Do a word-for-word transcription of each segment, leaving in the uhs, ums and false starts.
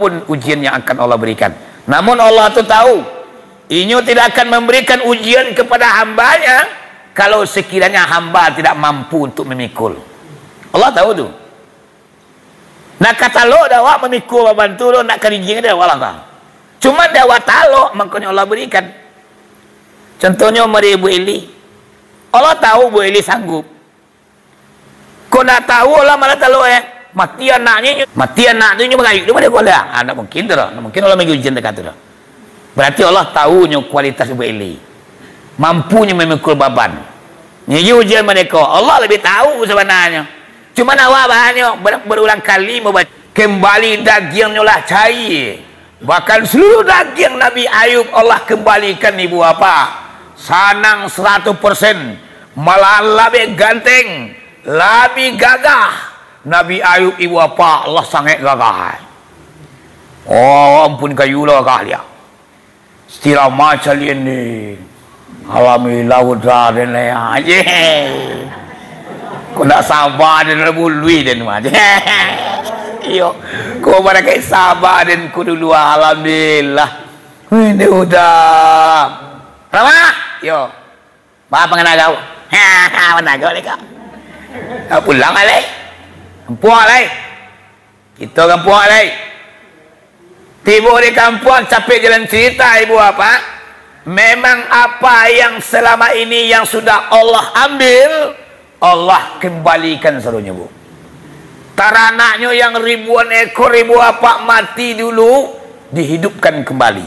pun ujian yang akan Allah berikan. Namun Allah tu tahu, Inyo tidak akan memberikan ujian kepada hambanya kalau sekiranya hamba tidak mampu untuk memikul. Allah tahu tu. Nak kata lo dah awak memikul bantu lo nak kerijing dia Allah tahu. Cuma dah awak talok makanya Allah berikan. Contohnya mari Ibu Eli. Allah tahu Bu Eli sanggup. Kau nak tahu Allah malah talok eh. Mati anaknya, mati anak tu mengayu tu mana boleh? Ah, tak mungkin tu dah. Mungkin Allah bagi ujian dekat tu dah. Berarti Allah tahunya kualitas Ibu Eli. Mampunya memikul beban. Ini ujian mereka. Allah lebih tahu sebenarnya. Cuma awak banyak ber berulang kali membaca kembali dagingnya lah cair. Bahkan seluruh daging Nabi Ayub Allah kembalikan ibu apa? Sanang seratus persen. Malah lebih ganteng, lebih gagah. Nabi Ayub ibu apa Allah sangat gagah. Oh ampun kayu lah kalian. Setira macam ini. Alami laut dan lain aja. Kau nak sabar dan lebih dan macam. Iyo, kau mereka sabar dan kau dulu alhamdulillah. Ini udah. Rama, yo. Apa kena kau? Ha, mana kau ni kau? Kau pulang alai. Kampung alai. Kita kampung alai. Tiba di kampung capek jalan cerita ibu apa? Memang apa yang selama ini yang sudah Allah ambil, Allah kembalikan seluruhnya bu. Taranaknya yang ribuan ekor ribu apa mati dulu dihidupkan kembali.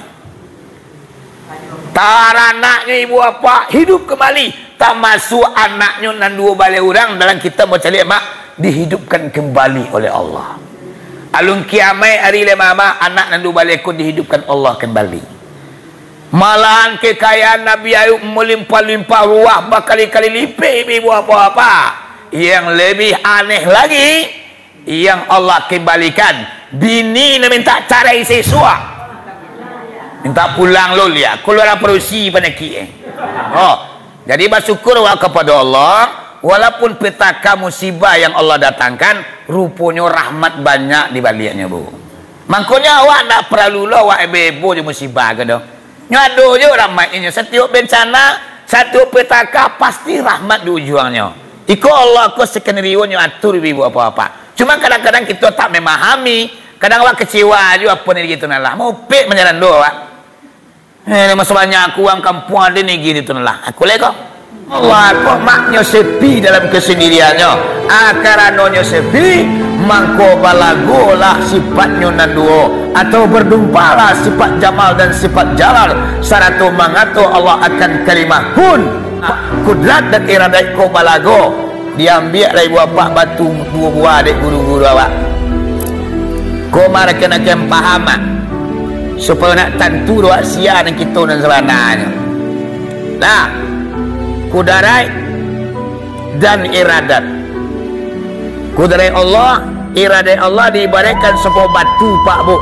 Taranaknya ibu apa hidup kembali. Tak masuk anaknya dan dua balik orang dalam kita baca lihat mak dihidupkan kembali oleh Allah. Alun kiamai hari lama anak dan dua balik ekor dihidupkan Allah kembali. Malahan kekayaan Nabi Ayub melimpah-limpah ruah berkali-kali lipat ibu apa-apa. Yang lebih aneh lagi, yang Allah kembalikan bini nak minta carai siswa, minta pulang lo lihat keluar perusi pada ki eh. Oh, jadi bersyukur kepada Allah walaupun petaka musibah yang Allah datangkan rupanya rahmat banyak di baliknya bu. Makanya awak nak perlu lo awak bebo je musibah ke dah. Ngado je rahmatnya. Setiap bencana, satu petaka pasti rahmat di ujungnya. Iko Allah ko skenario nya atur ibu apa-apa. Cuma kadang-kadang kita tak memahami, kadang awak kecewa juga apa ni gitu nalah. Mau pek menjalan doa awak. Eh masa banyak aku orang kampung ada ni gini tu nalah. Aku leko. Allah kok maknya sepi dalam kesendiriannya. Akaranonya sepi, mangko balagolah sifatnya nanduo atau berdumpalah sifat jamal dan sifat jalal saratu mangato Allah akan kalimah kun kudrat dan iradat ko balago diambil dari buah pak batu buah-buah adik guru-guru awak ko mereka nak paham supaya nak tentu doa sia dan kita dan sebenarnya nah kudarai dan iradat kudarai Allah iradat Allah diibaratkan sebuah batu pak bu.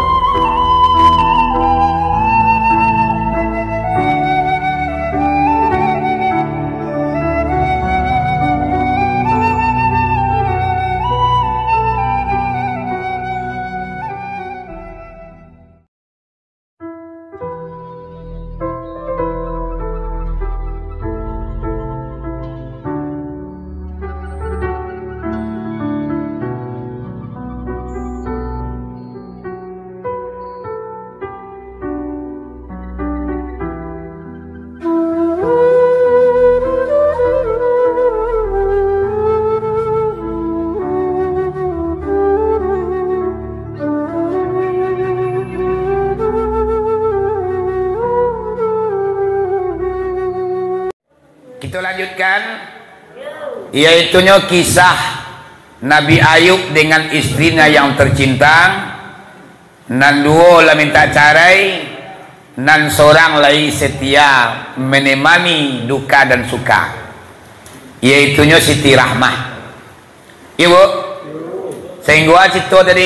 Kita lanjutkan, yaitunya kisah Nabi Ayub dengan istrinya yang tercinta. Nan dua lah minta carai, nan seorang lagi setia menemani duka dan suka. Yaitunya Siti Rahmah. Ibu, sehingga cerita tadi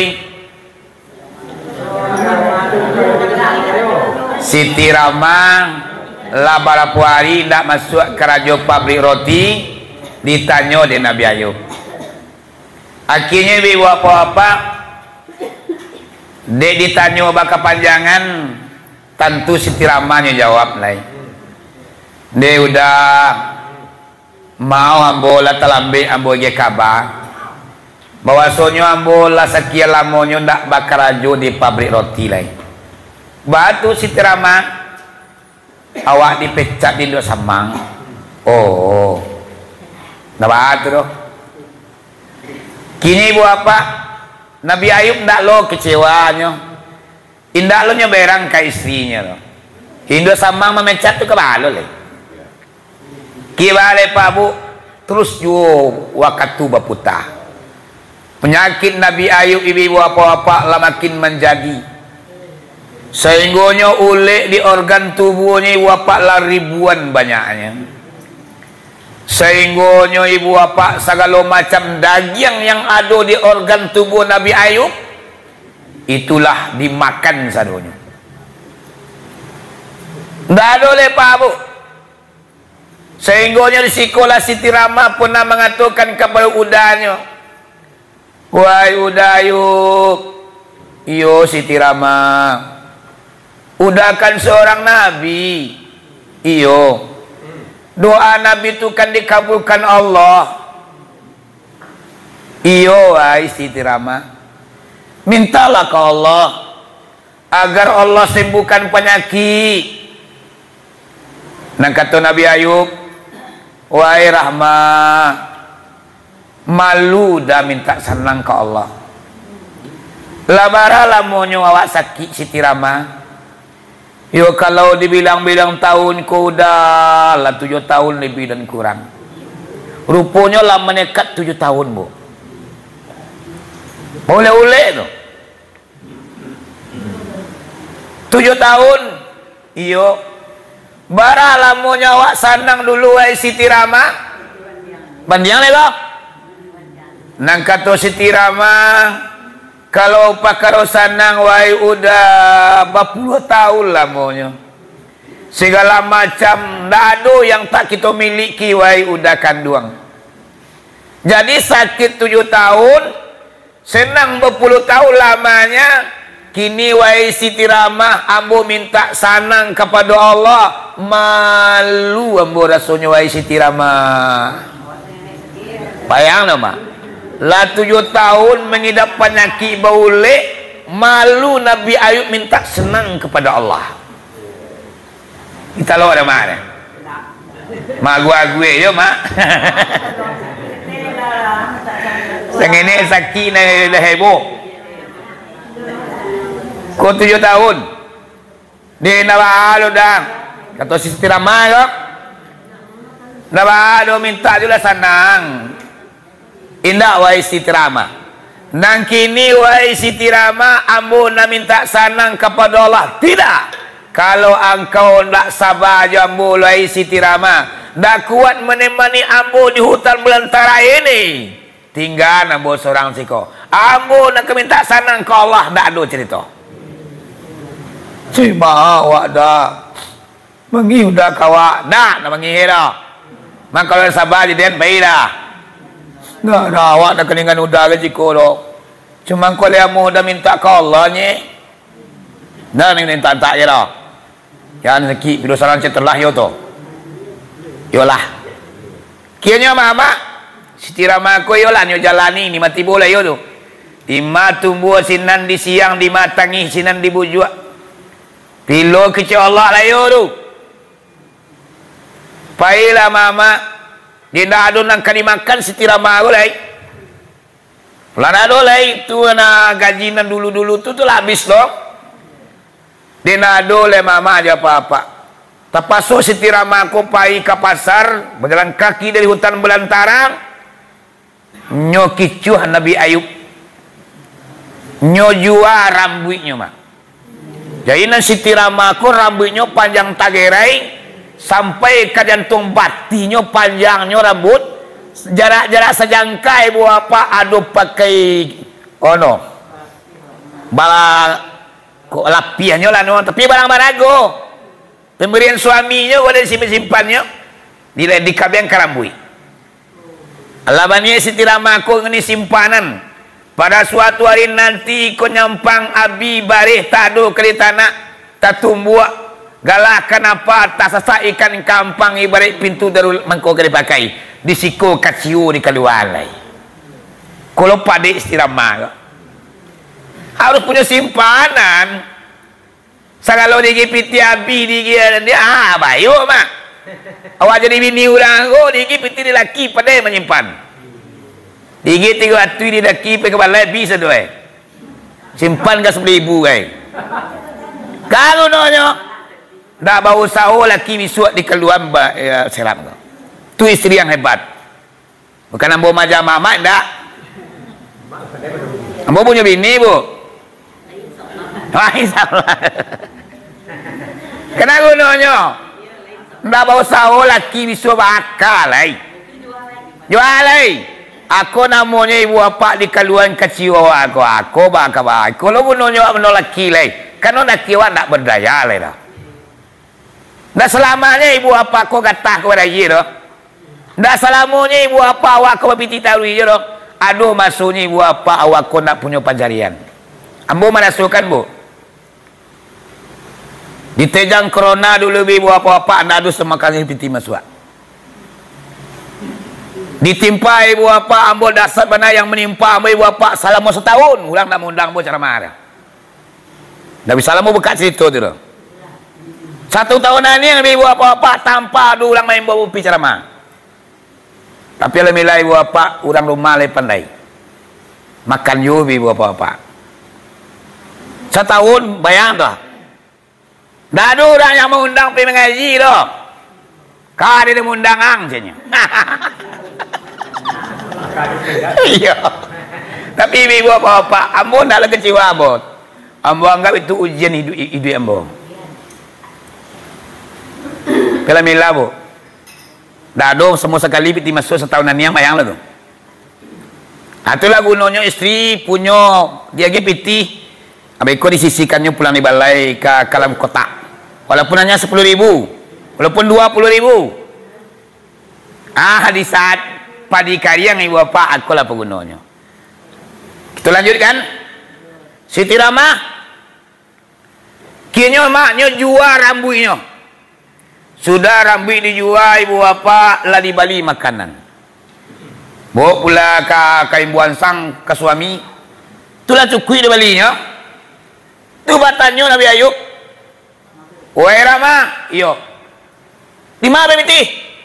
Siti Rahmah lah berapa hari tak masuk kerajaan pabrik roti ditanya di Nabi Ayub. Akhirnya ibu apa-apa Dek ditanya bakal panjangan, tentu Siti Ramanya jawab lain. Dek udah mau ambo lah telambe ambo ge kabar bahwasanya ambo lah sekian lamonyo ndak bakal rajo di pabrik roti lain. Batu Siti Rama awak dipecat di Dua Samang. Oh, ndak batu doh. Kini ibu apa? Nabi Ayub ndak lo kecewanya, indak lo nyeberang ke istrinya lo. Indo Samang memecat tu ke balo le. Kibale Pak Bu terus jo wakatu baputa. Penyakit Nabi Ayub ibu apa-apa lah makin menjadi. Sehinggonya ulek di organ tubuhnya wapak lah ribuan banyaknya. Sehinggonya ibu bapak segala macam daging yang ada di organ tubuh Nabi Ayub itulah dimakan sadonya. Tidak ada oleh Pak Bu. Sehinggonya di sekolah Siti Rama pernah mengatakan kepada udahnya, wahai udah Ayub, iyo Siti Rama, udah kan seorang Nabi, iyo doa Nabi itu kan dikabulkan Allah. Iyo wahai Siti Rama, mintalah ke Allah agar Allah sembuhkan penyakit. Nah kata Nabi Ayub, wahai Rahma, malu dah minta senang ke Allah. Labara lamonyo awak sakit Siti Rama. Yo kalau dibilang-bilang tahun ku udah lah tujuh tahun lebih dan kurang. Rupanya lah menekat tujuh tahun bu. Boleh-boleh tu. Tujuh tahun. Iyo. Bara lamonyo awak sanang dulu wahai Siti Rama. Bandiang lego. Nang kata Siti Rama, kalau pakaro sanang wahai udah berpuluh tahun lamonyo. Segala macam dado yang tak kita miliki wahai udah kanduang. Jadi sakit tujuh tahun, senang berpuluh tahun lamanya. Kini wahai Siti Rama, ambo minta sanang kepada Allah. Malu ambo rasanya wahai Siti Rama. Bayang nama. Lah tujuh tahun mengidap penyakit baulek, malu Nabi Ayub minta senang kepada Allah. Kita lo ada mana? Mak gua gue yo mak. Sengene sakit na dah heboh. Kau tujuh tahun. Dia nawalo dah. Kata Siti Rama yo. Nawalo minta juga senang. Indah wahai Siti Rama. Nang kini wahai Siti Rama, ambo nak minta sanang kepada Allah. Tidak. Kalau engkau nak sabar aja ambo wahai Siti Rama, nak kuat menemani ambo di hutan belantara ini, tinggal ambo seorang siko. Ambo nak minta sanang ke Allah, tak ada cerita. Cuma awak dah mengi udah kawak, dah nak mengi dah. Mak kalau sabar jadi baik dah. Nah, nah, awak nak keningan udah ke jiko lo. Cuma kalau yang mau dah minta ke Allah ni, dah ni minta tak je lah. Yang sekit bila saran setelah yo tu. Yolah. Kianya mama, Siti Rama ko yolah nyo jalani ni mati boleh yo tu. Ima tumbuh sinan di siang di matangi sinan di bujua. Pilo kece Allah lah yo tu. Pailah mama. Dia nak ada nak kali makan Siti Rama aku lai. Lana ada lai tu nak gaji nan dulu-dulu tu tu lah habis loh. Dia nak ada lai mama aja apa-apa. Terpaksa Siti Rama aku pergi ke pasar, berjalan kaki dari hutan belantara, nyokicuh Nabi Ayub, nyojua rambutnya mak. Jadi nan Siti Rama aku rambutnya panjang tagerai. Sampai ke jantung batinya panjangnya rambut jarak-jarak sejangkai bu apa adu pakai oh no bala kok lapiannya lah no tapi barang-barang go pemberian suaminya ada simpan-simpannya di di kabian karambui alabannya Siti Rama aku ini simpanan pada suatu hari nanti kau nyampang abi barih tadu kali tanah tak tumbuh galahkan apa tak sasa ikan kampang ibarat pintu darul mangkau kali pakai di siko kaciu di kalualai kalau pada istirama harus punya simpanan sagalo di piti abi di dia ah bayu mak awak jadi bini orang oh di piti di laki pada menyimpan Igi tiga atui di daki pe ke balai bisa tu eh. Simpan ke sepuluh ribu eh. Kalau nonyo dak bau sawo laki bisuak di keluar ya, seram kau. Tu isteri yang hebat. Bukan ambo majam mamak ndak. Ambo punya bini bu. Wah insyaallah. Kenapa nonyo? Ndak bau sawo laki bisuak bakal eh. Jual eh. Aku namanya ibu apa di kaluan kecil aku aku bakal baik kalau menonyo menolak kilai kan nak kiwan nak berdaya le dah dah selamanya ibu apa aku gatah kepada ye dah dah selamanya ibu apa awak kau piti tahu ye dah aduh masuknya ibu apa awak kau nak punya panjarian ambo mana sukan bu di tejang corona dulu ibu apa-apa anda aduh semakan piti masuk ditimpa ibu apa ambo dasar mana yang menimpa ambo ibu apa selama setahun ulang nak mengundang ambo cara marah Nabi salamu bekat situ tu satu tahunan ni ibu apa-apa tanpa ada ulang main bawa upi cara marah tapi alhamdulillah ibu apa orang rumah le pandai makan yu ibu apa-apa setahun bayang dah dah ada orang yang mengundang pergi mengaji dah kau ada mengundang ang jenya iya tapi ibu apa-apa ambo nak lah kecewa ambo ambo anggap itu ujian hidup hidup ambo kalau mila bu dah dong semua sekali piti masuk setahunan yang bayang lah tu itulah gunanya istri punya dia lagi piti abiko disisikannya pulang di balai ke kalam kota walaupun hanya sepuluh ribu walaupun dua puluh ribu ah di saat padi kariang ibu apa aku lah penggunanya kita lanjutkan Siti Ramah kini maknya jual rambutnya sudah rambut dijual ibu apa lah dibali makanan bawa pula ke kaimbuan sang ke suami itulah cukui dibalinya tu batannya Nabi Ayub wahai Ramah iyo di mana beti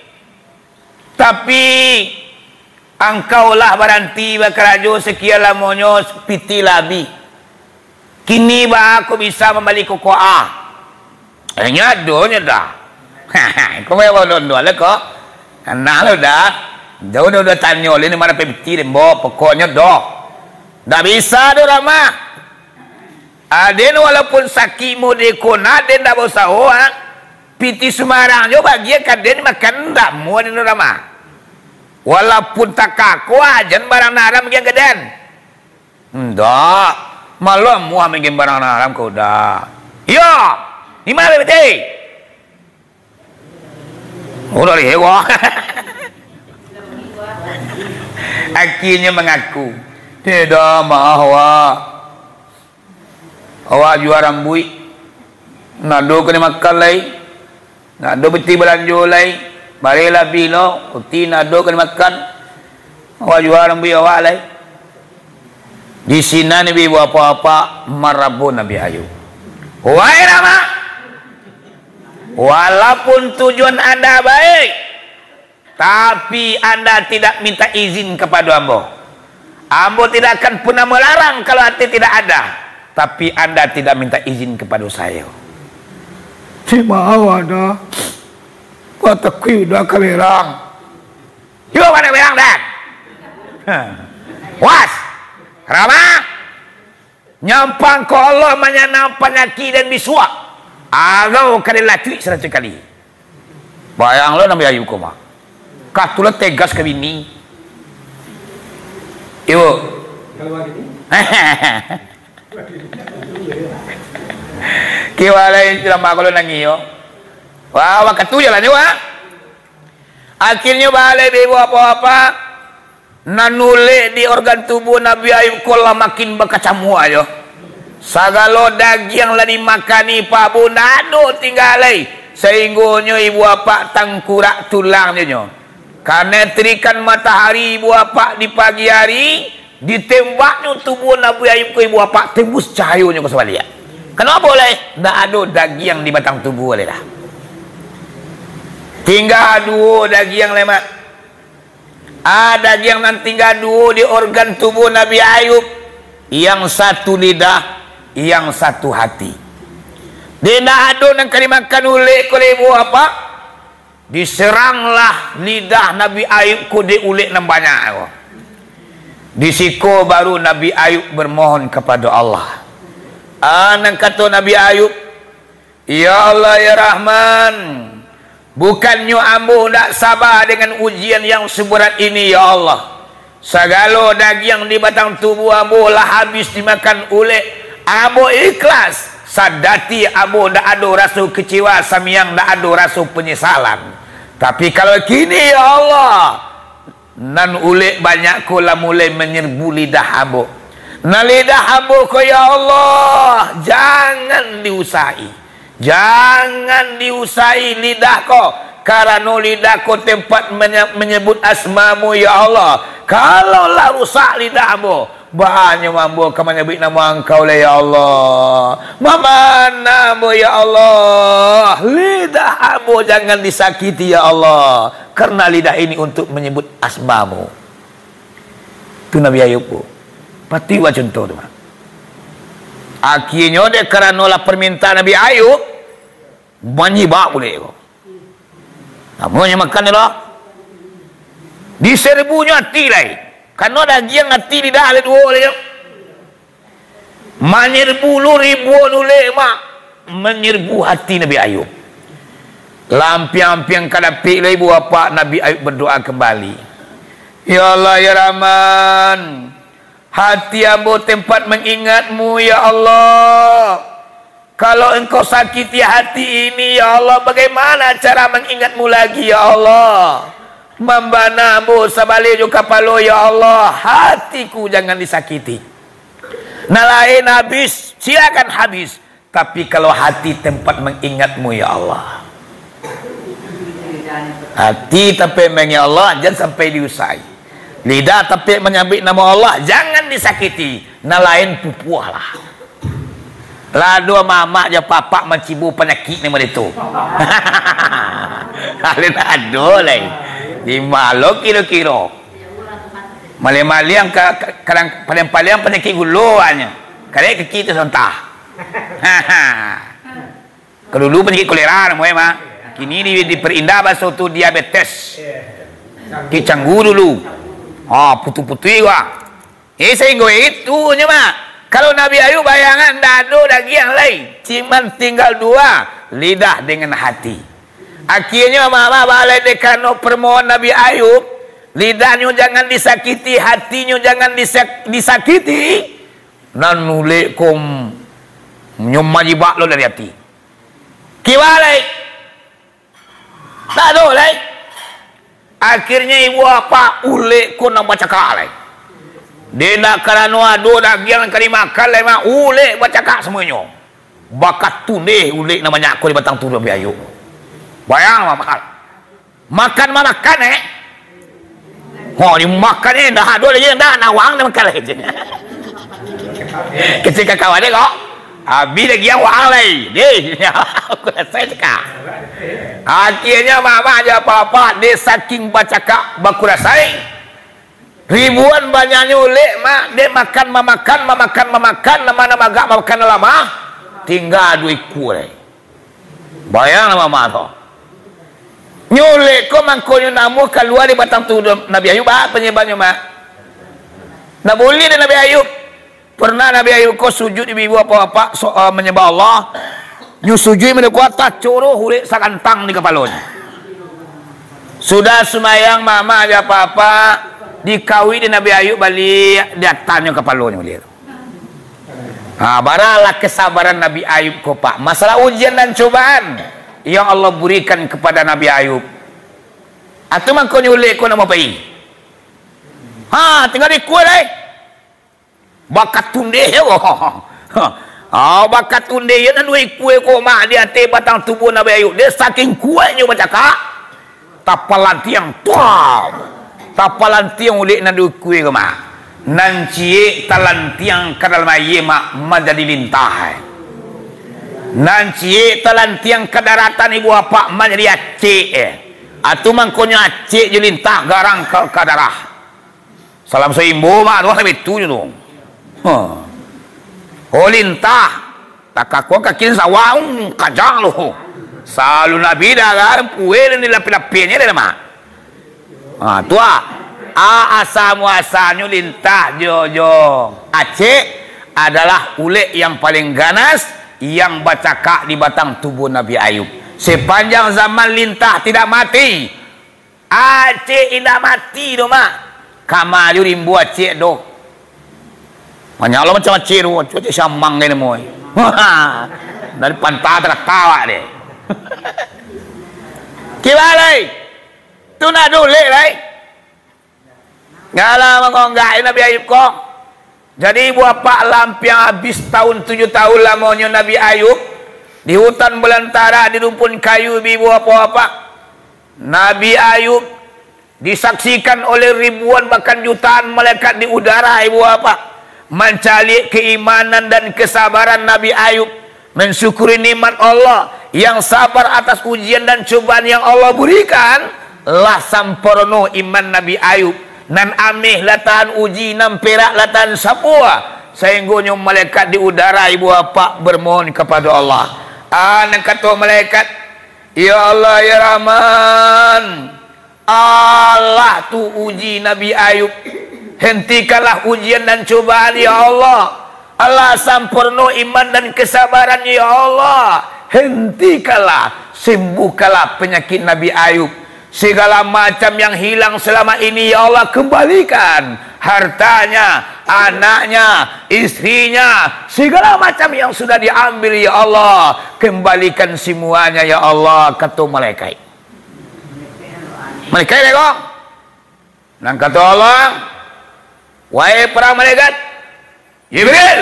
tapi angkaulah baranti bakarajo sekian lamonyo piti labi kini bah aku bisa membalik kokoa hanya donya dah kau mau bawa dondo lah kok karena lo dah jauh dah tanya ini mana piti dembo pokoknya doh dah bisa do Rama aden walaupun sakit mau dekona aden dah bosa hoa piti Semarang jo bagian kaden makan dah mau aden do Rama walaupun tak kaku ajan barang naram yang geden enggak malam muah mengin barang naram kau dah iya di mana bete udah lihat akhirnya mengaku tidak mahu awak jual rambut nado kena makan lagi nado beti belanjo lagi barilah bilo uti nado kan makan awak jual rambut awak lai di sini Nabi buat apa-apa marabu Nabi Ayub wahai Rama walaupun tujuan anda baik tapi anda tidak minta izin kepada ambo ambo tidak akan pernah melarang kalau hati tidak ada tapi anda tidak minta izin kepada saya si mau ada watakui dah kamerang yuk mana berang dah was Rama nyampang ko Allah menyanam penyakit dan biswa agau kali laki seratus kali bayang lo Nabi Ayub koma katulah tegas ke bini ibu kiwalain tidak makalo nangiyo wah waktu jalan juga akhirnya balik ibu apa-apa nanule di organ tubuh Nabi Ayub kolah makin berkacamua yo. Sagalo daging lah dimakani Pak Bunda aduh tinggalai sehingga ibu bapak tangkurak tulangnya nyo. Karena terikan matahari ibu bapak di pagi hari ditembaknya tubuh Nabi Ayub ke ibu bapak tembus cahayanya ke sebalik. Kenapa boleh? Ndak ada daging di batang tubuh boleh dah. Tinggal dua daging lemak. Ada yang nanti tinggal dua di organ tubuh Nabi Ayub. Yang satu lidah, yang satu hati. Dia nak ada yang kali makan ulik oleh ibu apa? Diseranglah lidah Nabi Ayub ku di ulik yang banyak. Di siku baru Nabi Ayub bermohon kepada Allah. Anak kata Nabi Ayub, Ya Allah ya Rahman, bukannya ambo tak sabar dengan ujian yang seberat ini ya Allah. Segala daging di batang tubuh ambo lah habis dimakan oleh ambo ikhlas. Sadati ambo tak ada rasa kecewa samiang tak ada rasa penyesalan. Tapi kalau kini ya Allah, nan ulik banyak kula mulai menyerbu lidah ambo. Nah lidah ambo ko ya Allah, jangan diusai. Jangan diusai lidah ko, karena lidah ko tempat menyebut asmamu ya Allah. Kalau lah rusak lidah ambo, bahannya ambo kamu nyebut nama engkau lah ya Allah. Mana ambo ya Allah, lidah ambo jangan disakiti ya Allah, karena lidah ini untuk menyebut asmamu. Itu Nabi Ayub bu. Pati wa contoh tu. Akhirnya dia kerana lah permintaan Nabi Ayub menyibak boleh kok. Namanya makan dia lah. Diserbunya hati lah. Karena daging hati di dah ada dua lah. Menyerbu lu ribuan oleh mak. Menyerbu hati Nabi Ayub. Lampiang-lampiang kadapik lah ibu bapa Nabi Ayub berdoa kembali. Ya Allah ya Rahman, hati ambo tempat mengingatmu ya Allah. Kalau engkau sakiti hati ini ya Allah, bagaimana cara mengingatmu lagi ya Allah? Membana ambo sabalik juga palo ya Allah, hatiku jangan disakiti. Nah lain habis, silakan habis. Tapi kalau hati tempat mengingatmu ya Allah, hati tapi mengingat Allah jangan sampai diusai. Lidah tapi menyambut nama Allah jangan disakiti. Nah lain pupuah lah. Lah dua mama je papa mencibu penyakit ni itu. Alin ado lai. Di malo kilo-kilo. Mali-mali yang kadang paling-paling penyakit guluannya. Kadang kaki itu sontah. Kalau dulu penyakit kolera namanya mah. Kini di, diperindah bahasa tu diabetes. Kicanggu dulu. Ah, putu-putu wah. Eh sehingga itu nya mah. Kalau Nabi Ayub bayangan dado lagi yang lain, cuman tinggal dua, lidah dengan hati. Akhirnya mama balik dekano permohon Nabi Ayub, lidahnya jangan disakiti, hatinya jangan disak disakiti. Nanulekum nyumajibak lo dari hati. Kiwalai, tak ada lagi. Akhirnya ibu apa ulek ko nak baca kalai. Dia nak kerana ada daging kali makan lah mak ulek baca kak semuanya. Bakat tuneh ulek namanya aku di batang tu Nabi Ayub. Bayang makan. Makan mah makan eh. Oh ni makan eh dah ada lagi dah nawang dah makan lagi. Ketika kawan dia kok habis lagi yang wang lagi. Dia aku dah saya cakap. Akhirnya mama aja apa-apa dia saking baca kak baku rasai. Ribuan banyaknya oleh mak dia makan memakan memakan memakan nama-nama gak makan lama tinggal dua ekor. Bayang mama tu. Nyolek ko mangkonya namu keluar di batang tu Nabi Ayub apa penyebabnya mak? Nak boleh Nabi Ayub. Pernah Nabi Ayub ko sujud ibu apa-apa so, uh, menyembah Allah. Nyu sujud mendekat tak coro hulik sakantang di kepalanya. Sudah semayang mama aja apa-apa dikawin di Nabi Ayub balik dia tanya kepalanya beliau. Ha, baralah kesabaran Nabi Ayub ko pak. Masalah ujian dan cobaan yang Allah berikan kepada Nabi Ayub. Atau mangko nyulek ko nama bayi. Ha, tinggal di kuih lah. Bakat tunde ya. Ah, bakat tunde ya nan duit kuih koma di atas batang tubuh Nabi Ayub. Dia saking kuatnya bercakap. Tapalan tiang tuam. Tapalan tiang ulik nan duit kuih koma. Nan cie talan tiang kadal maye mak menjadi lintah. Nan cie talan tiang kadaratan ibu apa menjadi acik. Atu mangkonya acik je lintah garang ke kadarah. Salam seimbo mak tuan lebih tu je tu. Huh. Oh lintah. Tak kaku kaki sawang kajang loh. Selalu Nabi dah kan puel ni lapi-lapinya dah mak. Ah tua. A asal muasalnya lintah jojo. Acik adalah ulik yang paling ganas yang bercakap di batang tubuh Nabi Ayub. Sepanjang zaman lintah tidak mati. Acik tidak mati tu mak. Kamal yu rimbu acik do. Menyala macam acik tu, acik samang ni moy. Dari pantai tertawa dia. Kibalai. Tu nak dulek lai. Ngala mengonggai Nabi Ayub kok. Jadi bapa lampiang habis tahun tujuh tahun lamanya Nabi Ayub di hutan belantara di rumpun kayu ibu apa-apa. Nabi Ayub disaksikan oleh ribuan bahkan jutaan malaikat di udara ibu apa mencari keimanan dan kesabaran Nabi Ayub, mensyukuri nikmat Allah yang sabar atas ujian dan cobaan yang Allah berikan. Lah sampurno iman Nabi Ayub nan amih latahan uji nam perak latahan sapua sehingga malaikat di udara ibu apa bermohon kepada Allah. Anak kata malaikat, ya Allah ya Rahman, Allah tu uji Nabi Ayub. Hentikanlah ujian dan cobaan ya Allah. Allah sampurno iman dan kesabaran ya Allah. Hentikanlah, sembuhkanlah penyakit Nabi Ayub. Segala macam yang hilang selama ini ya Allah kembalikan. Hartanya, anaknya, istrinya, segala macam yang sudah diambil ya Allah, kembalikan semuanya ya Allah, kata malaikat. Malaikat ni kok. Dan kata Allah, wahai para malaikat, Jibril,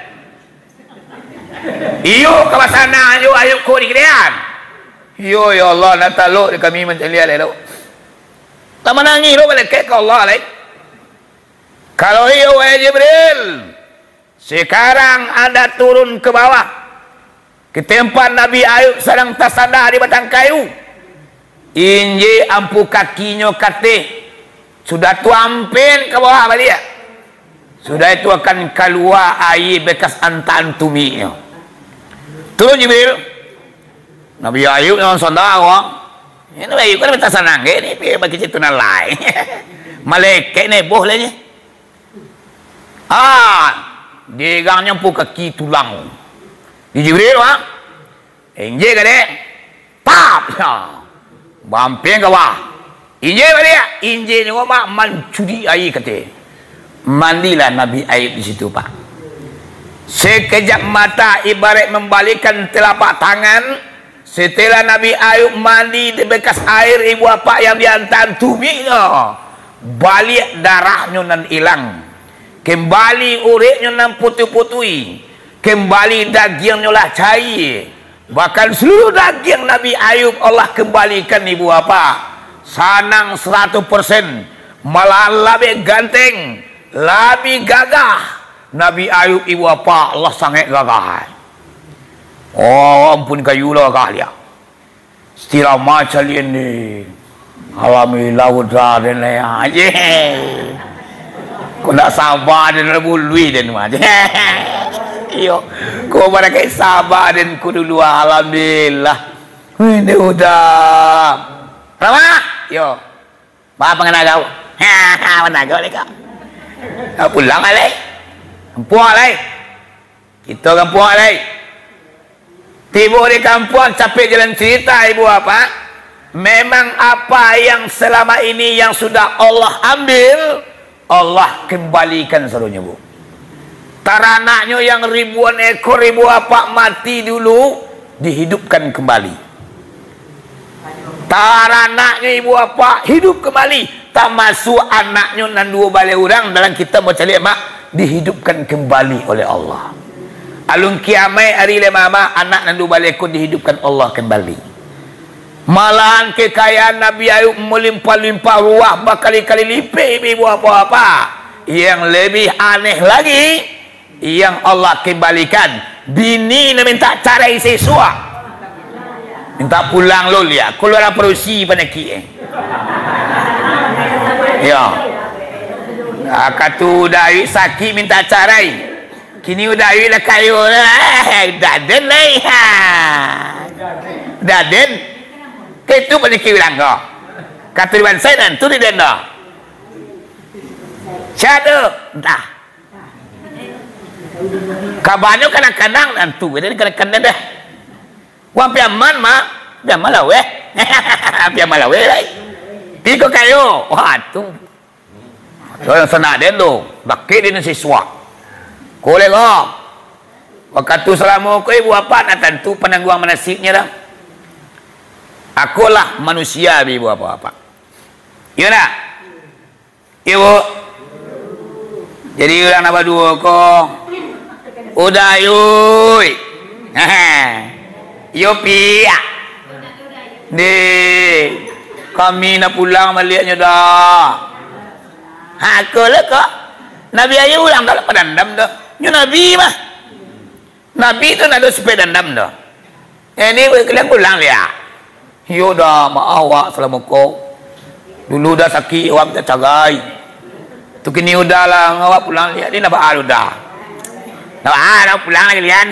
iyo kawasanaan yo ayub ko di krian. Yo ya Allah nak taluk di kami menceliat le. Tak menangi lo malaikat ke Allah le. Kalau iyo wahai Jibril, sekarang Anda turun ke bawah ke tempat Nabi Ayub sedang tersandar di batang kayu. Inje ampu kakinya kate sudah tuampin ke bawah balik. Sudah itu akan keluar air bekas antan tuminya. Turun Jibril. Nabi Ayub yang sondang wong. Ini Nabi Ayub kan minta senang ke ni pi bagi situ nalai. Malaikat ni boh lagi. Ah, digangnya pu kaki tulang. Di Jibril ah. Inje kade. Pap. Bamping ke bawah. Inje balik. Inje ni mak mencuri air kata. Mandilah Nabi Ayub di situ pak. Sekejap mata ibarat membalikkan telapak tangan. Setelah Nabi Ayub mandi di bekas air ibu apa yang diantar tuminya, balik darahnya nan hilang, kembali uriknya nan putih-putih, kembali dagingnya lah cair. Bahkan seluruh daging Nabi Ayub Allah kembalikan ibu apa sanang seratus persen, malah lebih ganteng, lebih gagah. Nabi Ayub ibu apa Allah sangat gagah. Oh ampun kayu lah kah dia. Setelah macam ini, alhamdulillah udah dan lah aja. Kau nak sabar dan lebih dan macam. Yo, kau mana kayak sabar dan ku dulu alhamdulillah. Ini udah. Ramah, yo. Apa pengen kau? Ha, mana kau leka? Pulang alai. Kampung alai. Kita kampung alai. Tiba di kampung capek jalan cerita ibu apa? Memang apa yang selama ini yang sudah Allah ambil, Allah kembalikan seluruhnya bu. Taranaknya yang ribuan ekor ribu apa mati dulu dihidupkan kembali. Taranaknya ibu apa hidup kembali. tak masuk anaknya dan dua balik orang dalam kita baca mak dihidupkan kembali oleh Allah. Alun kiamai hari lima anak dan dua balik dihidupkan Allah kembali. Malahan kekayaan Nabi Ayub melimpah-limpah ruah berkali-kali lipat ibu apa-apa. Yang lebih aneh lagi, yang Allah kembalikan bini nak minta carai siswa, minta pulang lo lihat kalau orang perusi pada kie ya kata Dawi sakit minta carai, kini Dawi lah kayu lah daden lah daden itu pada kie bilang kau kata Iwan saya dan tu di denda Syada, entah. Kabarnya kadang-kadang nantu, jadi kadang-kadang dah. Wang piaman mak, piaman lah weh, piaman lah weh. Tiga kayu, wah tu. Yang senang dia tu, bakit dia nasi suak. Kau lengok. Waktu tu selama kau ibu apa nak tentu penangguang manasibnya dah. Akulah manusia ibu apa-apa. Ya nak? Ibu. Jadi orang apa dua kok udah yui yo pia de kami nak pulang baliknya dah aku lah kok Nabi aja ulang kalau pedandam dah nyu Nabi mah Nabi tu nak ada sepeda dendam dah ini kalian pulang lihat yo dah maaf awak selama kau dulu dah sakit awak minta cagai tu kini udah lah ngawak pulang lihat dia nak baal udah nak baal nak pulang lagi lihat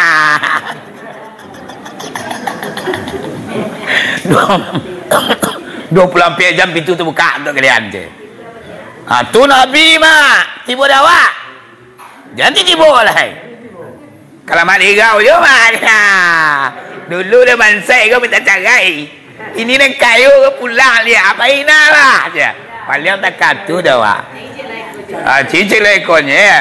dua puluh empat jam pintu tu buka untuk kalian je ha, tu Nabi mak tiba dawa jangan tiba lah kalau mak digau je mak dulu dia mansai kau minta carai ini nak kayu ke pulang lihat apa ina lah je paling tak katu dawa ah cicil ekornya ya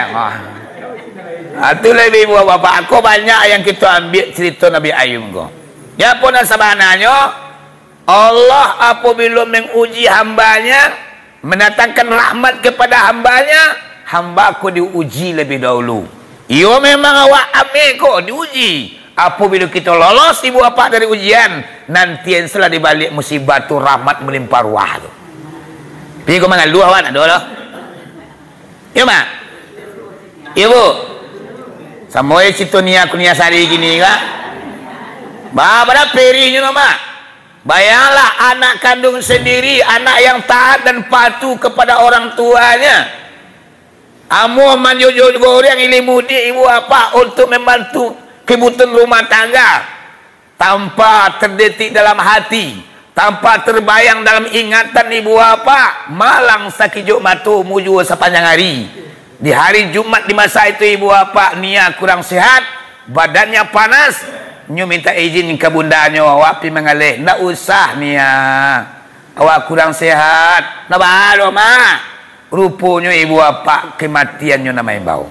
ah tu lebih buat bapak aku banyak yang kita ambil cerita Nabi Ayub ko ya pun sebenarnya Allah apabila menguji hambanya mendatangkan rahmat kepada hambanya hamba aku diuji lebih dahulu iyo memang awak ambil ko diuji apabila kita lolos ibu apa dari ujian nanti yang setelah dibalik musibah tu rahmat melimpah ruah tu pergi ke mana lu awak nak dulu ya mak ibu sama ya situ ni aku ni sari gini kak bapak perinya nama bayanglah anak kandung sendiri anak yang taat dan patuh kepada orang tuanya amu manjujur goreng ilmu di ibu apa untuk membantu kebutuhan rumah tangga tanpa terdetik dalam hati tanpa terbayang dalam ingatan ibu apa malang sakijuk matu muju sepanjang hari di hari Jumat di masa itu ibu apa Nia kurang sehat badannya panas nyu minta izin ke bundanya awak pi mengalih nak usah Nia awak kurang sehat nak baru mak rupanya ibu apa kematiannya namanya bau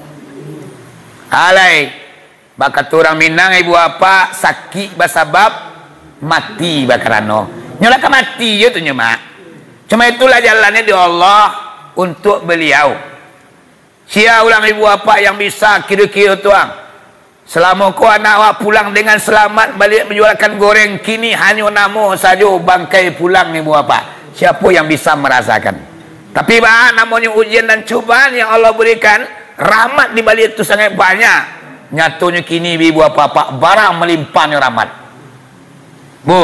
alai bakat orang Minang ibu apa sakit basabab mati bakarano nyolah ke mati ya tu nyomak cuma itulah jalannya di Allah untuk beliau sia ulang ibu apa yang bisa kira-kira tuang selama kau anak awak pulang dengan selamat balik menjualkan goreng kini hanya namo saja bangkai pulang ibu apa siapa yang bisa merasakan tapi bah namanya ujian dan cobaan yang Allah berikan rahmat di balik itu sangat banyak nyatunya kini ibu apa-apa barang melimpahnya rahmat bu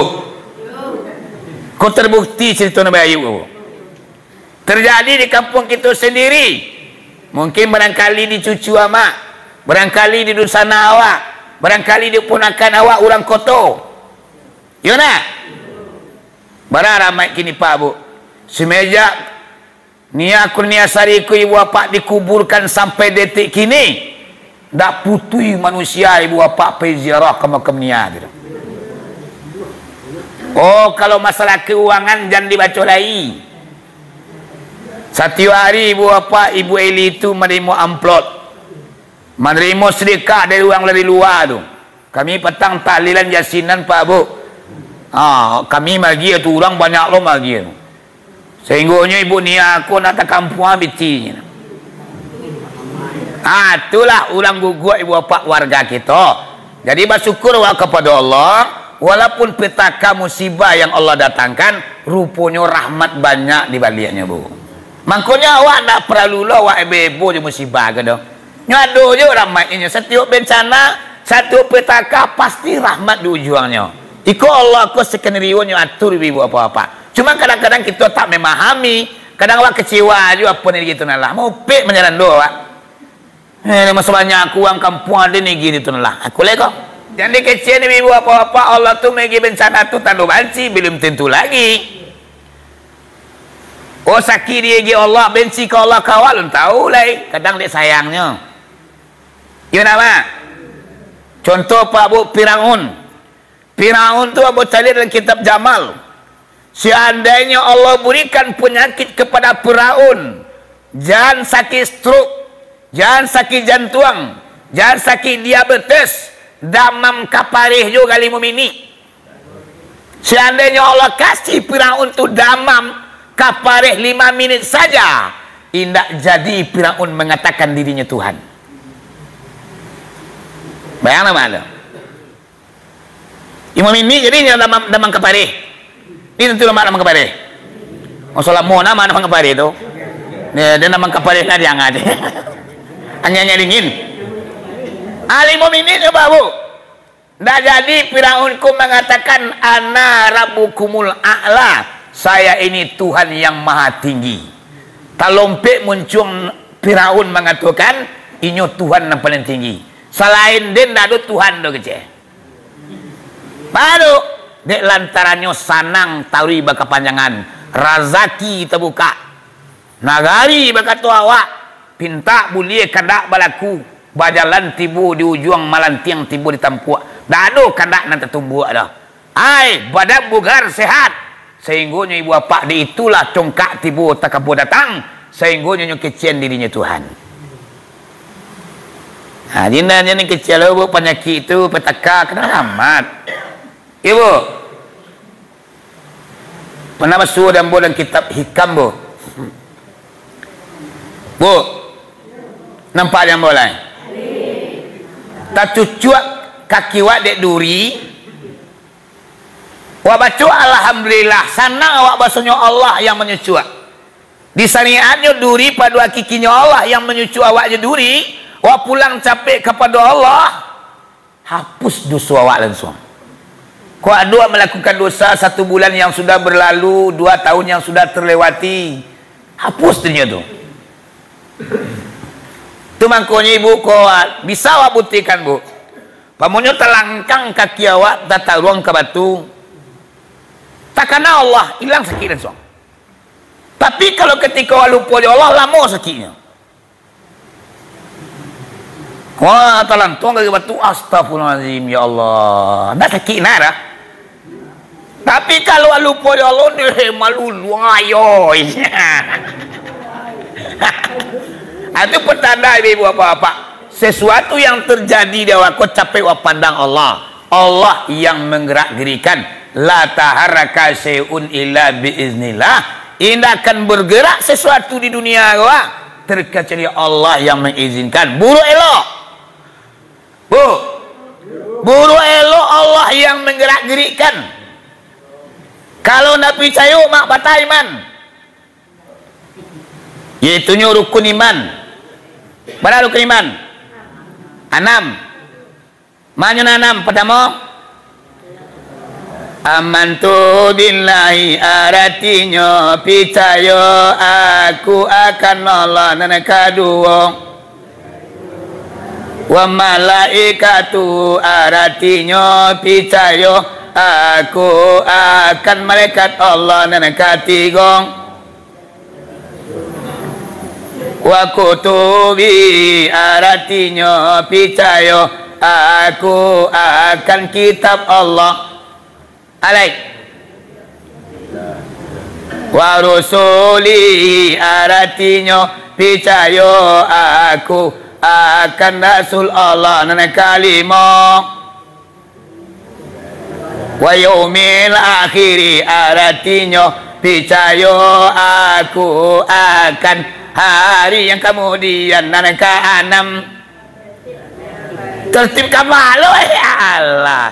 kau terbukti cerita Nabi Ayub terjadi di kampung kita sendiri mungkin barangkali di cucu amak barangkali di dusana awak barangkali di ponakan awak orang koto ya nak barang ramai kini pak bu semenjak nia kurnia sariku ibu apa dikuburkan sampai detik kini tak putui manusia ibu apa peziarah ke makam nia gitu. Oh kalau masalah keuangan jangan dibaca lagi setiap hari ibu apa ibu Eli itu menerima amplop menerima sedekah dari orang dari luar tu kami petang tahlilan yasinan pak bu ah, kami bagi tu orang banyak lo bagi tu Sehinggonya ibu ni aku nak tak kampung habitinya. Ah, itulah ulang gugur ibu bapa warga kita. Jadi bersyukur kepada Allah, walaupun petaka musibah yang Allah datangkan, rupanya rahmat banyak di baliknya, Bu. Makanya awak nak perlu lah awak ibu je musibah ke dah. Ngado je rahmatnya. Setiap bencana, satu petaka pasti rahmat di ujungnya. Iko Allah ko skenario nya atur ibu apa-apa. Cuma kadang-kadang kita tak memahami, kadang awak kecewa juga apa ni gitu nalah. Mau pek menjalan doa awak. Eh masalahnya aku orang kampung ada ni gitu nalah. Aku leko. Jadi kecil ni ibu apa-apa Allah tu megi bencana tu tandu banci belum tentu lagi. Oh sakit dia gi Allah benci ke Allah kawal tahu lah. Kadang dia sayangnya. Ya nama. Contoh Pak Bu Firaun. Firaun tu Abu Talib dalam kitab Jamal. Seandainya Allah berikan penyakit kepada Firaun, jangan sakit stroke, jangan sakit jantung, jangan sakit diabetes, damam kaparih juga lima minit. Seandainya Allah kasih Firaun tu damam kaparih lima minit saja, indak jadi Firaun mengatakan dirinya Tuhan. Bayang mana? lima minit jadinya damam damam kaparih. Ini tentu nama nama kepada. Masalah mau nama nama kepada itu. Dia, dia nama kepada nadi yang ada. Hanya dingin. Alimu minit coba Bu. Dah jadi Firaunku mengatakan ana rabbukumul a'la. Saya ini Tuhan yang maha tinggi. Talompek muncul Firaun mengatakan inyo Tuhan yang paling tinggi. Selain dia ada Tuhan do kecil. Baru dek lantarannya sanang tauri bakapanjangan razaki terbuka nagari bakatu awak pinta bulie kandak balaku bajalan tibu di ujung malantiang tibu di tampuak dado kandak nanti tumbuh dah ai badan bugar sehat sehinggonya ibu apa di itulah congkak tibu takabu datang sehinggonya nyo kecil dirinya Tuhan. Nah jinanya ni kecil bu penyakit itu petaka kena amat. Ibu pernah masuk dalam dalam kitab hikam Bu. Bu nampak yang boleh tak cucuk kaki wak dek duri wak baca alhamdulillah sana wak basanya Allah yang menyucuk di syariatnya duri pada hakikinya Allah yang menyucuk awak je duri wak pulang capek kepada Allah hapus dosa awak langsung. Kau ada melakukan dosa satu bulan yang sudah berlalu, dua tahun yang sudah terlewati, hapus dunia tu. Tu makanya ibu kau bisa awak buktikan Bu. Pamunyo telangkang kaki awak tata ruang ke batu. Takana Allah hilang sakit dan suang. Tapi kalau ketika awak lupa Allah lama sakitnya. Wah telangkang ke batu astagfirullahaladzim ya Allah. Dah sakit nara. Tapi kalau lupa ya Allah ni malu luayoy. Itu petanda ibu apa-apa. Sesuatu yang terjadi di awak kau capek awak pandang Allah. Allah yang menggerak-gerikan. La taharaka syai'un illa biiznillah. Ini akan bergerak sesuatu di dunia awak terkecuali Allah yang mengizinkan. Buru elok. Bu. Buru elok Allah yang menggerak-gerikan. Kalau nak percaya mak batal iman. Iaitunya rukun iman. Berapa rukun iman? Enam. Mana enam? Pertama, amantu billahi artinya percaya aku akan Allah. Dan kedua, wa malaikatu artinya percaya aku akan malaikat Allah. Dan ketiga, wa kutubi artinya percaya aku akan kitab Allah. Alaik wa rusuli artinya percaya aku akan Rasul Allah. Dan kalimah wa yaumil akhiri artinya Picayo aku akan hari yang kemudian dan ke enam. Tertib kamalu ya Allah.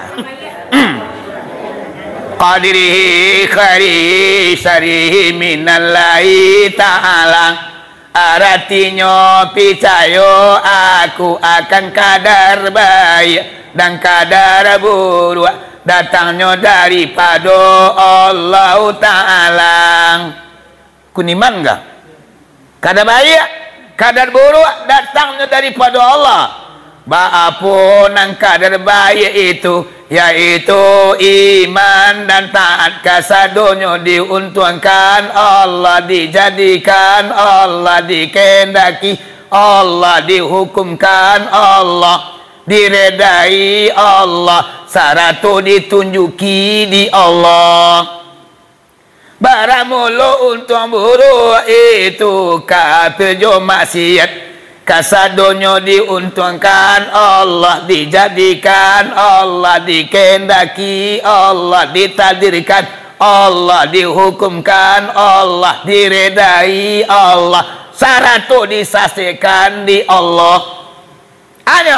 Qadirihi khari syarihi minallahi ta'ala. Artinya picayo aku akan kadar baik dan kadar buruk datangnya daripada Allah Ta'ala. Kuniman enggak? Kadar baik, kadar buruk datangnya daripada Allah. Baapun yang kadar baik itu, yaitu iman dan taat kasadonya diuntungkan Allah, dijadikan Allah, dikehendaki Allah, dihukumkan Allah, diredai Allah, saratu ditunjuki di Allah. Barang mulu untung buruk itu kata jo maksiat, kasadonyo diuntungkan Allah, dijadikan Allah, dikehendaki Allah, ditakdirkan Allah, dihukumkan Allah, diredai Allah, saratu disaksikan di Allah. Hanya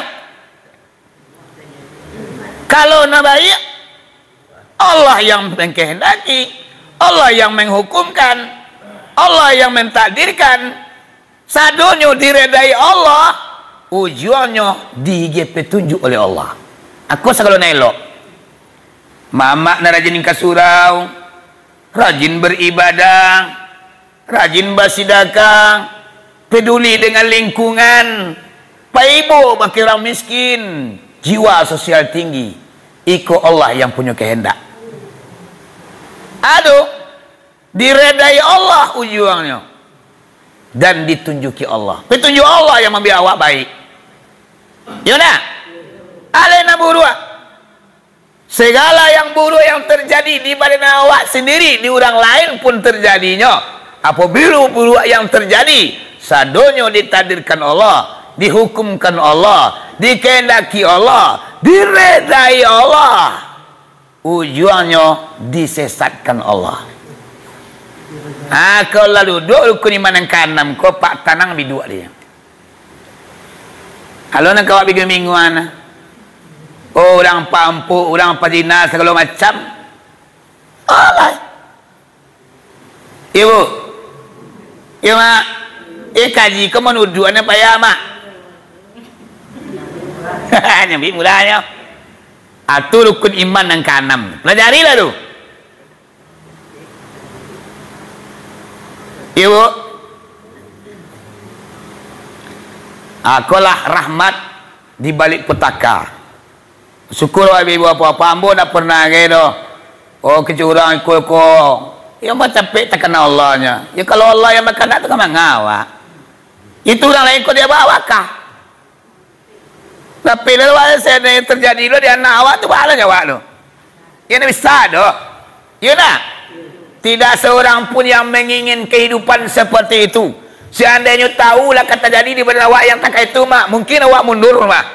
kalau nabai Allah yang mengkehendaki, Allah yang menghukumkan, Allah yang mentakdirkan, sadonyo diredai Allah, ujungnya digi petunjuk oleh Allah. Aku segala nelo mama na rajin ka surau, rajin beribadah, rajin bersedekah, peduli dengan lingkungan, paibo bagi orang miskin, jiwa sosial tinggi, iko Allah yang punya kehendak. Aduh, diredai Allah ujungnya dan ditunjuki Allah. Petunjuk Allah yang membiak awak baik. Yuna, alena buruk. Segala yang buruk yang terjadi di badan awak sendiri, di orang lain pun terjadinya. Apabila buruk yang terjadi, sadonyo ditakdirkan Allah, dihukumkan Allah, dikehendaki Allah, diredai Allah, ujungnya disesatkan Allah. Ah, kalau lalu duduk rukun iman yang keenam, kau pak tanang bidua dia. Kalau nak kau pergi mingguan, oh, orang pampu, orang padina segala macam. Allah. Ibu, ibu mak, eh kaji kau menuduh anak payah mak. Nyambi mulanya. Atau rukun iman yang keenam. Pelajarilah tu. Ibu, akulah rahmat di balik petaka. Syukur ibu apa-apa ambo nak pernah gitu. Oh kecurang ko ko. Yang macam pek tak kenal Allahnya. Ya kalau Allah yang makan tak kemana ngawak. Itu orang lain kau dia bawa kah? Tapi lalu saya yang terjadi lo dia nak awak tu bahala jawab lo. Ya ni bisa doh. Ya nak. Tidak seorang pun yang mengingin kehidupan seperti itu. Seandainya tahulah kata jadi di badan awak yang tak itu mak, mungkin awak mundur mak.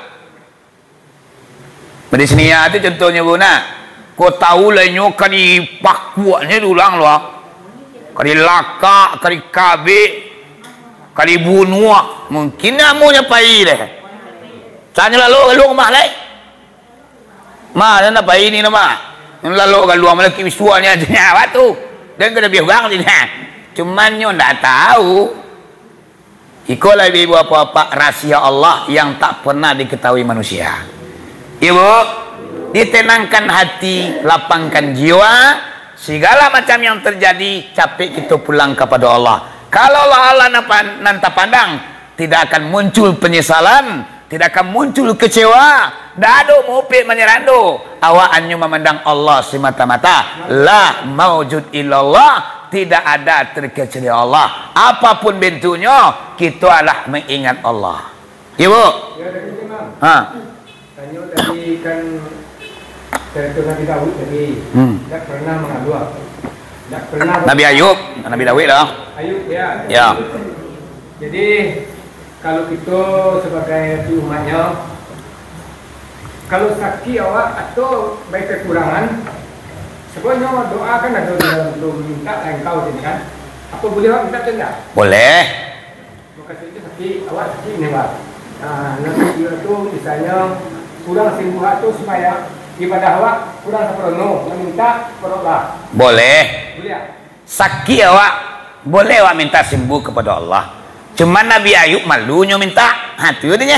Di sini ya itu contohnya bu nak. Kau tahu lah nyo kali pakuaknya dulang lo. Kali laka, kali kabe, kali bunuh, mungkin namunya pai deh. Tanya lalu lalu mah leh. Mah nak pai ni nama. Lalu kalau malah kibisuannya aja awak tu. Dan kena biar bang ni nah. Cuman nyo ndak tahu. Ikolah ibu apa-apa rahasia Allah yang tak pernah diketahui manusia. Ibu, ditenangkan hati, lapangkan jiwa, segala macam yang terjadi, capek kita pulang kepada Allah. Kalau Allah nanti pandang, tidak akan muncul penyesalan, tidak akan muncul kecewa, dado mupik menyerando. Awak hanya memandang Allah semata-mata. La maujud illallah, tidak ada terkecuali Allah. Apapun bentuknya, kita adalah mengingat Allah. Ibu. Ya, tadi ha. Tanya tadi kan cerita Nabi Daud tadi, hmm. tak pernah mengadu. Tak pernah. Nabi Ayub, Nabi Daud lah. Ayub ya. Ya. Jadi kalau kita sebagai umatnya, kalau sakit awak atau baik kekurangan, Sebenarnya doa kan ada dalam doa minta engkau sini kan. Apa boleh awak minta tenda? Boleh. Maka itu sakit, awak sakit ni awak. Nah, nanti dia tu misalnya kurang sembuh tu supaya ibadah awak kurang seperono, meminta kepada Allah. Boleh. Boleh tak? Sakit awak, boleh awak minta sembuh kepada Allah. Cuma Nabi Ayub malunya minta. Ha tu dia.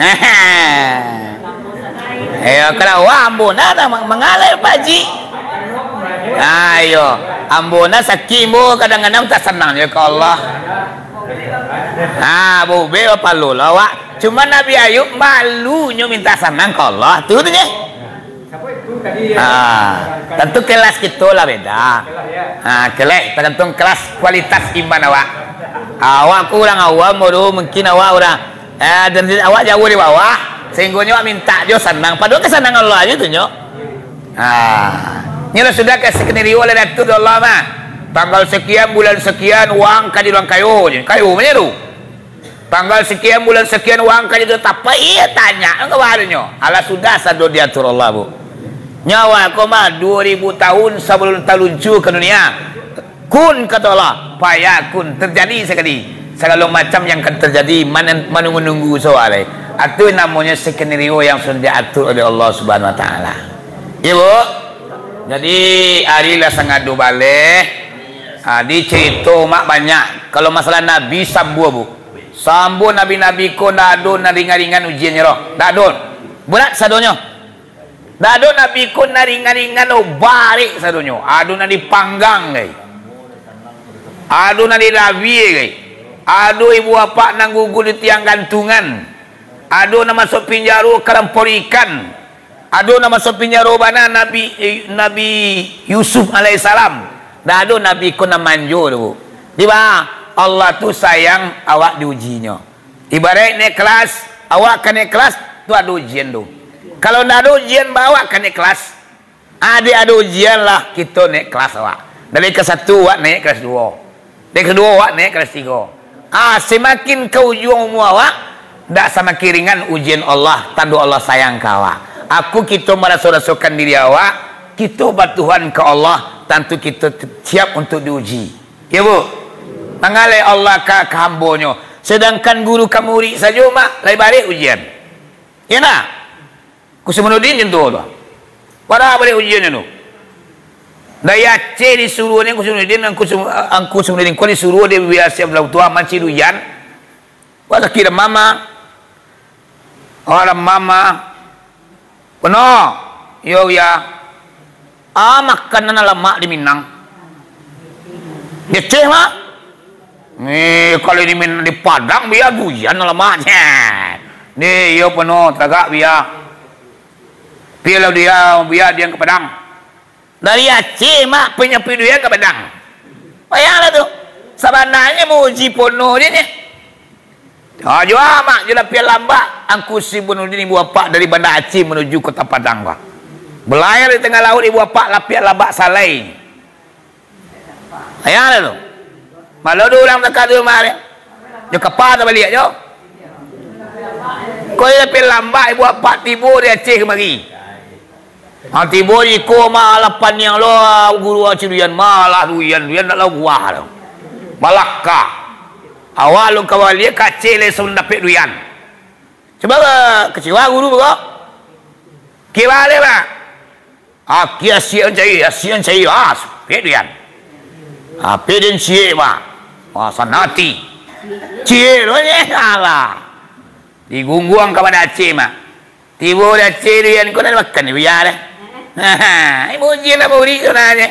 Ayo kalau awak ambona dah mengalir paji. Ayo, ambona sakit mu kadang-kadang tak senang je ke Allah. Ah, bobe apa lu lawak. Cuma Nabi Ayub malunya minta senang ke Allah. Tu dia. Siapa itu tadi? Ah, tentu kelas kita lah beda. Ah, kelas tergantung kelas kualitas iman awak. Awak kurang awak baru mungkin awak orang eh dan awak jauh di bawah sehingga awak minta jo senang. Padahal kesenangan Allah aja tu nyo. Ah. Ini sudah ke skenario oleh Datuk Allah mah. Tanggal sekian bulan sekian uang kaji uang kayu je. Kayu mana tu? Tanggal sekian bulan sekian uang kaji tu apa iya tanya ke barunya. Ala sudah sado diatur Allah bu. Nyawa kau mah dua ribu tahun sebelum terluncur ke dunia. Kun kata Allah, payah kun terjadi sekali. Segala macam yang akan terjadi mana mana menunggu soalnya. Itu namanya skenario yang sudah diatur oleh Allah Subhanahu Wa Taala. Ya bu. Jadi hari lah sangat dua balik. Ha, di cerita mak banyak. Kalau masalah Nabi sambu bu. Sambu Nabi-Nabi ko nak adun na ringan-ringan ujiannya roh. Tak adun. Berat sadonya. Tak adun Nabi ko na ringan-ringan oh balik sadonya. Adun na dipanggang gay. Adun na dirabi gay. Adu ibu bapa nang gugur di tiang gantungan. Adu na masuk pinjaro kerampor ikan. Ado nama sopinjaro bana Nabi eh, Nabi Yusuf alaihissalam. Dah ado Nabi ko na manjo tu. Di ba? Allah tu sayang awak diujinya. Ibarat naik kelas, awak kan naik kelas tu ada ujian tu. Kalau ndak ada ujian bawa kan naik kelas. Ada ada ujian lah kita naik kelas awak. Dari kelas satu awak naik kelas dua. Dari kedua awak naik kelas tiga. Ah semakin ke ujung umur awak ndak semakin ringan ujian Allah, tanda Allah sayang ke awak. Aku kita merasa-rasakan diri awak, kita bertuhan ke Allah, tentu kita siap untuk diuji. Ya bu? Tangalai Allah ke, ke hambanya. Sedangkan guru ke murid saja mak, lain balik ujian. Ya nak? Kusumunudin jentuh tu. Pada balik ujiannya tu. Daya C disuruh ni kusumunudin, angku kusumunudin kau disuruh dia biasa belau tua manci ujian. Wala kira mama, orang mama. Penuh, yo ya, ah makanan lemak di Minang. Dia ceh mak, ni kalau di Minang di Padang biar bujan lemaknya. Ni yo penuh tagak biar, biar dia biar dia ke Padang. Dari Aceh mak penyepi dia ke Padang. Payahlah tu, sebenarnya mau uji penuh dia ni. Ah, jua mak jelah pian lambat angku si Bunudin ibu bapak dari Bandar Aceh menuju kota Padang pak. Belayar di tengah laut ibu bapak lapiat lambat salai. Ayah tu. Malu dulu orang dekat tu mak dia. Jo kapal tak balik jo. Kau dia pian lambat ibu bapak tiba di Aceh kemari. Ha tiba di ko mak lapan yang lo guru acirian malah duian duian nak lau buah tu. Malakka. Awak lu kawal dia kacil le sun dapat duian. Cuba kecewa guru kau. Kira le ba. Ah kia sian cai, sian cai as, pet duian. Ah pedin cie ba. Ah sanati. Cie lo ni ala. Di gungguang kepada Aceh mak. Tiba dah Aceh duian kau nak makan biar dah. Ha, ibu jin apa uri tu nanya.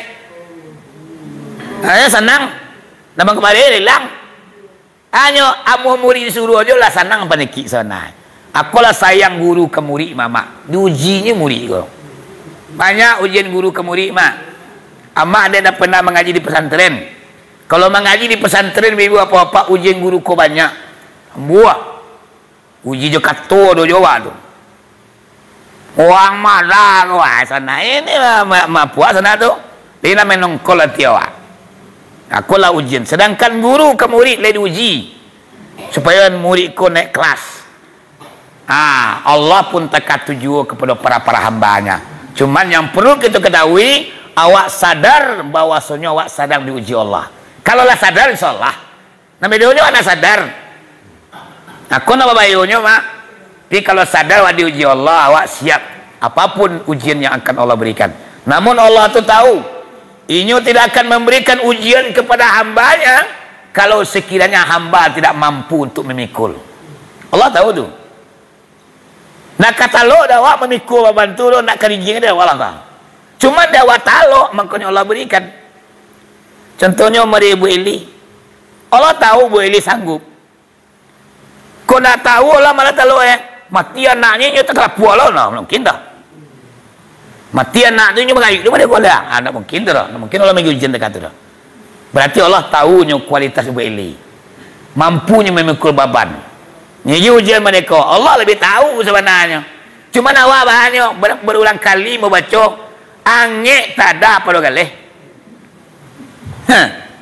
Ah senang. Nampak kemarin hilang. Hanya amu murid disuruh aja lah senang paniki sana. Aku lah sayang guru ke murid mama. Diujinya murid kau. Banyak ujian guru ke murid mak. Amak ada dah pernah mengaji di pesantren. Kalau mengaji di pesantren ibu apa-apa ujian guru kau banyak. Buah. Uji jo kato do Jawa tu. Orang marah kau sana ini lah ma puas sana tu. Dia nak menongkol hati awak. Aku lah ujian. Sedangkan guru ke murid lain diuji supaya murid ku naik kelas. Ah, Allah pun tekat tuju kepada para para hambanya. Cuman yang perlu kita ketahui, awak sadar bahwasanya awak sedang diuji Allah. Kalau lah sadar insyaallah. Nah bedanya mana sadar? Aku nama bayunya mak. Tapi kalau sadar awak diuji Allah, awak siap apapun ujian yang akan Allah berikan. Namun Allah itu tahu, Inyo tidak akan memberikan ujian kepada hambanya kalau sekiranya hamba tidak mampu untuk memikul. Allah tahu tu. Nak kata lo dah awak memikul bantu lo nak kerijing dia Allah tahu. Cuma dah awak tahu makanya Allah berikan. Contohnya mari Ibu Eli. Allah tahu Bu Eli sanggup. Kau nak tahu Allah malah tahu eh. Mati anaknya nyo tak lapua lo no, mungkin dah. Mati anak tu nyo mengayu tu mana boleh. Ah tak mungkin dah. Mungkin Allah menguji dekat tu dah. Berarti Allah tahu nyo kualitas Ibu Eli. Mampunya memikul beban. Ni ujian mereka. Allah lebih tahu sebenarnya. Cuma awak bahannya ber berulang kali membaca angin tak ada apa kali. Ha.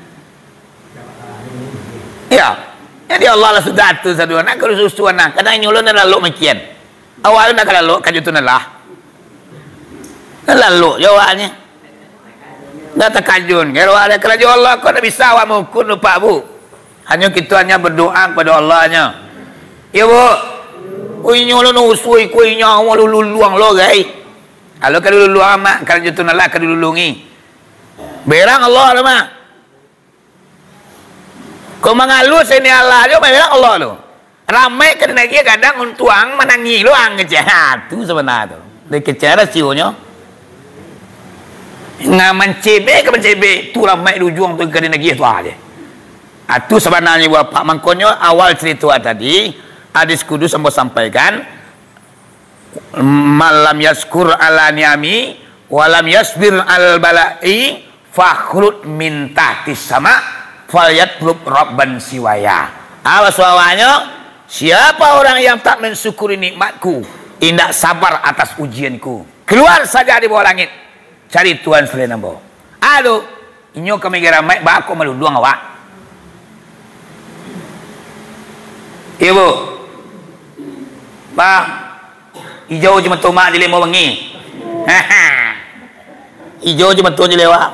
Ya. Jadi Allah lah sudah tu satu nak kalau susu anak. Kadang nyulun nak lalu makian. Awal nak lalu kajutun lah. Nak lalu jawabnya. Nak takajun. Kalau ada kerja Allah kau tak bisa awak mengukur lupa bu. Hanya kita hanya berdoa kepada Allahnya. Ya bu. Ui nyulun usui kui nyawa lulu luang lo gai. Kalau kalau luang mak kajutun lah kalau lulungi. Berang Allah lah mak. Kau mengalus ini Allah jo bilang Allah lo. Ramai kena lagi kadang untuang menangi lo ang jahat tu sebenarnya tu. Dari cara sionya. Nga mencebe ke mencebe tu ramai ujung tu kena lagi tu aja. Atu sebenarnya Bapak mangkonyo awal cerita tadi hadis kudus sampai sampaikan malam yaskur ala ni'ami walam yasbir al bala'i fakhrut min tahtis sama falyatlub rabban siwaya. Apa suawanya? Siapa orang yang tak mensyukuri nikmatku, tidak sabar atas ujianku, keluar saja di bawah langit, cari Tuhan selain ambo. Aduh, inyo kami kira mai bako meluluang awak. Ibu, Pak, hijau cuma tomak di lemo wengi. Hijau cuma tuh di lewat.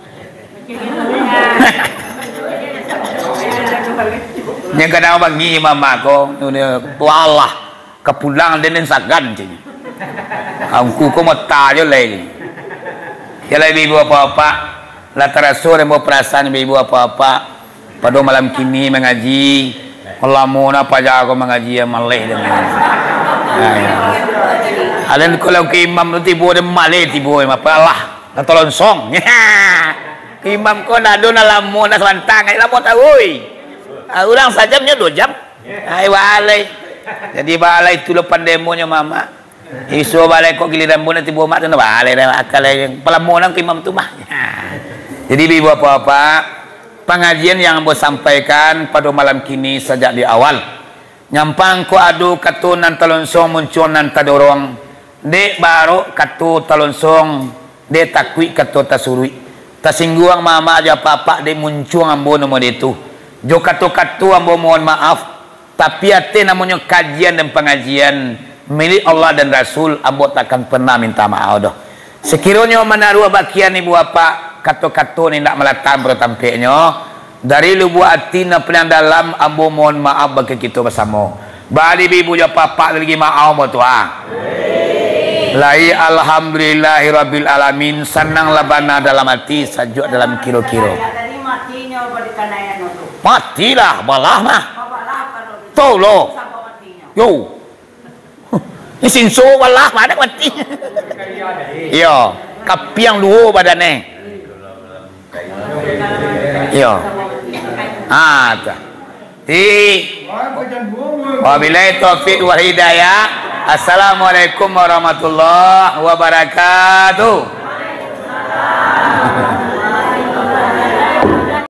Yang kadang bagi mama ko, ini Allah kepulang dan sagan cini. Aku ko mata je lagi. Kalau ibu apa-apa, latar sore mau perasaan ibu apa-apa. Pada malam kini mengaji, Allah mau apa aja aku mengaji yang malih dengan. Alen kalau ke imam nanti boleh malih tibo apa Allah, tolong song. Imam ko na doon na lamo na swantang ay lamo tawoy. Uh, ulang saja punya dua jam. Ay balai. Jadi balai tu lepan demonya mama. Isu balai kok giliran mu nanti bawa mak tu balai dah akal yang pelamunan ke imam tu mah. Jadi ibu apa-apa pengajian yang mau sampaikan pada malam kini sejak di awal. Nyampang ko adu katunan talonsong muncunan tadorong. Dek baru katu talonsong de takwi katu tasurui. Tasingguang mama aja papa de muncung ambo nomor itu. Jo katu-katu ambo mohon maaf. Tapi ate namanya kajian dan pengajian milik Allah dan Rasul ambo takkan pernah minta maaf dah. Sekiranya menaruh bagian ibu apa katu-katu ni nak meletak bertampaknya dari lubuk hati na pelan dalam ambo mohon maaf bagi kita bersama. Bali ibu jo papa lagi maaf mo tu ah. Lai alhamdulillahirabbil alamin senang labana dalam hati sajuk dalam kilo-kilo. Matilah balah mah. Tahu lo. Yo. Ini sinso balah mah ada mati. Yo, kapiang luo badannya. Yo. Ah, ta. Ti. Wabillahi taufiq wal hidayah. Assalamualaikum warahmatullahi wabarakatuh.